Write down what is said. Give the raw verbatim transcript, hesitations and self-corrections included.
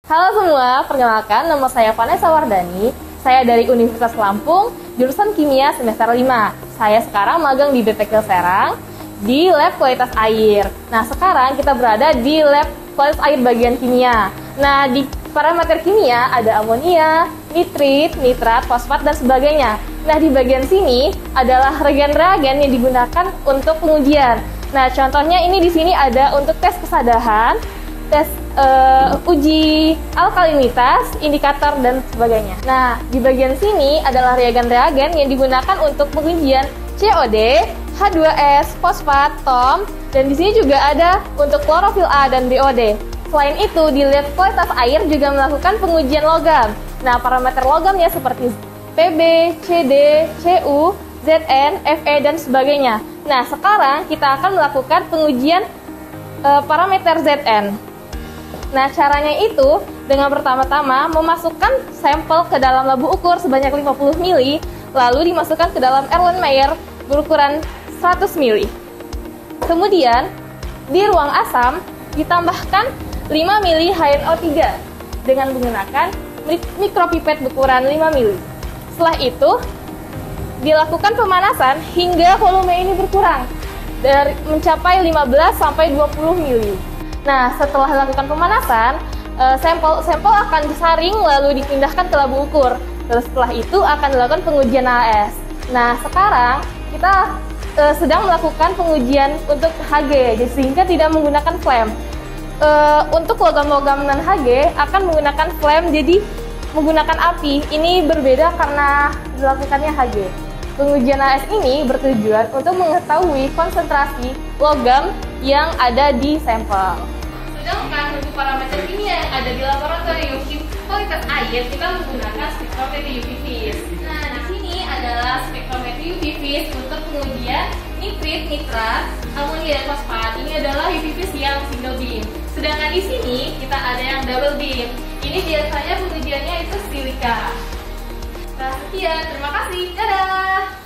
Halo semua, perkenalkan nama saya Vanessa Wardani. Saya dari Universitas Lampung, jurusan Kimia semester lima. Saya sekarang magang di B P K I L Serang di lab kualitas air. Nah, sekarang kita berada di lab kualitas air bagian kimia. Nah, di parameter kimia ada amonia, nitrit, nitrat, fosfat, dan sebagainya. Nah, di bagian sini adalah reagen-reagen yang digunakan untuk pengujian. Nah, contohnya ini di sini ada untuk tes kesadahan, tes uh, uji alkalinitas, indikator, dan sebagainya. Nah, di bagian sini adalah reagen-reagen yang digunakan untuk pengujian C O D, H dua S, fosfat, tom, dan di sini juga ada untuk klorofil A dan B O D. Selain itu, di lab kualitas air juga melakukan pengujian logam. Nah, parameter logamnya seperti P B, C D, C U, Z N, F E, dan sebagainya. Nah, sekarang kita akan melakukan pengujian e, parameter Z N. Nah, caranya itu dengan pertama-tama memasukkan sampel ke dalam labu ukur sebanyak lima puluh mililiter, lalu dimasukkan ke dalam Erlenmeyer berukuran seratus mililiter. Kemudian, di ruang asam ditambahkan lima mililiter H N O tiga dengan menggunakan mikropipet berukuran lima mililiter. Setelah itu, dilakukan pemanasan hingga volume ini berkurang dari mencapai lima belas sampai dua puluh mililiter. Nah, setelah dilakukan pemanasan, sampel sampel akan disaring lalu dipindahkan ke labu ukur. Terus setelah itu akan dilakukan pengujian A L S. Nah, sekarang kita uh, sedang melakukan pengujian untuk H G, sehingga tidak menggunakan flame. Uh, untuk logam-logam non H G akan menggunakan flame, jadi menggunakan api. Ini berbeda karena dilakukannya H G. Pengujian A L S ini bertujuan untuk mengetahui konsentrasi logam yang ada di sampel. Sedangkan untuk parameter kimia yang ada di laboratorium kualitas air, kita menggunakan spektrometri U V vis. Nah, di sini adalah spektrometri U V vis untuk pengujian nitrit, nitrat, amonia, dan fosfat. Ini adalah U V vis yang single beam. Sedangkan di sini kita ada yang double beam. Ini biasanya pengujiannya itu silika. Nah, sekian. Terima kasih. Dadah!